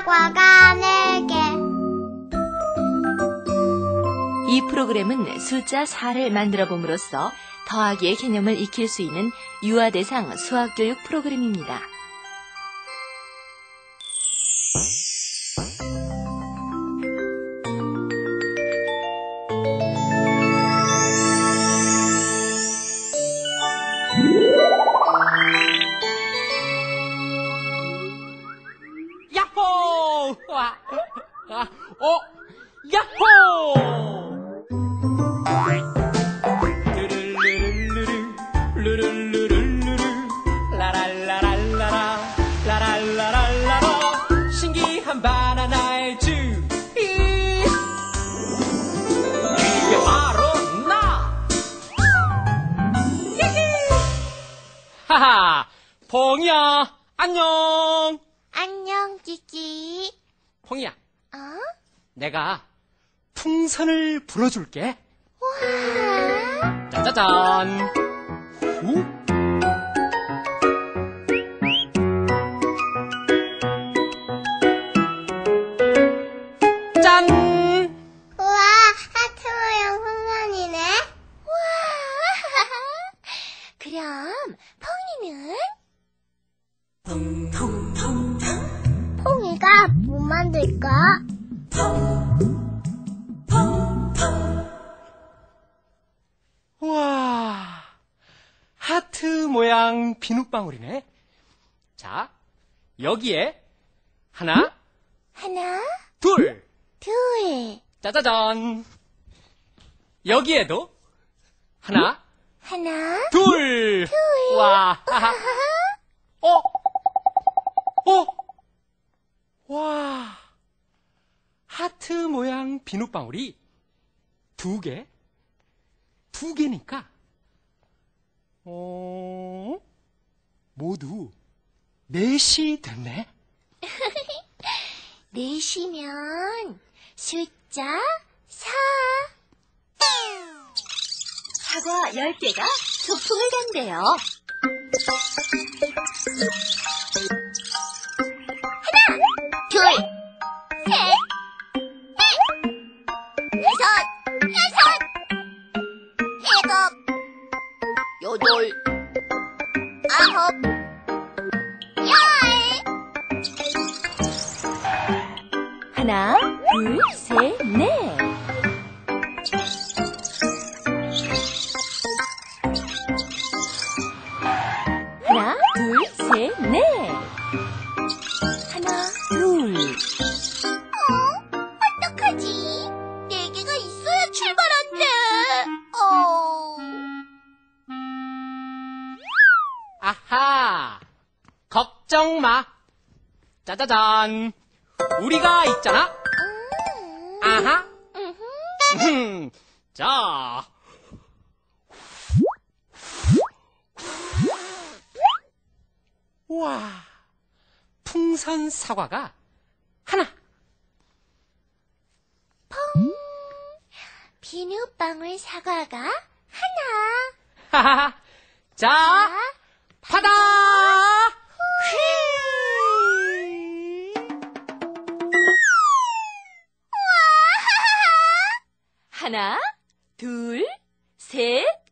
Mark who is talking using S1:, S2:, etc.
S1: 사과가 4개.
S2: 이 프로그램은 숫자 4를 만들어 봄으로써 더하기의 개념을 익힐 수 있는 유아대상 수학교육 프로그램입니다.
S3: 야호! 야호! 루루루루루루 라랄라랄라라 라랄라랄라라 신기한 바나나의 주인 이게 바로 나! 하하! 퐁이야 안녕!
S1: 안녕, 끼끼.
S3: 퐁이야
S1: 어?
S3: 내가 풍선을 불어줄게.
S1: 와.
S3: 짜자잔. 후. 짠.
S1: 우와, 하트 모양 풍선이네. 와. 그럼 퐁이는? 퐁이가 뭐 만들까?
S3: 우와, 하트 모양 비눗방울이네. 자, 여기에 하나,
S1: 하나,
S3: 둘,
S1: 둘,
S3: 짜자잔. 여기에도 하나,
S1: 하나,
S3: 둘. 와, 와, 하트 모양 비눗방울이 두 개니까, 모두 넷이 됐네.
S1: 넷이면 숫자 4.
S2: 사과 10개가 소풍을 간대요.
S1: 둘, 셋, 넷, 다섯, 여섯, 일곱, 여덟, 아홉, 열.
S2: 하나, 둘, 셋, 넷. 하나, 둘, 셋, 넷. 하나, 둘.
S1: 어떡하지? 4개가 있어야 출발한대.
S3: 아하, 걱정 마. 짜자잔. 우리가 있잖아. 아하. 자. 우와, 풍선 사과가 하나.
S1: 비눗방울 사과가 하나.
S3: 하하하. 자, 받아.
S2: 하나, 둘, 셋,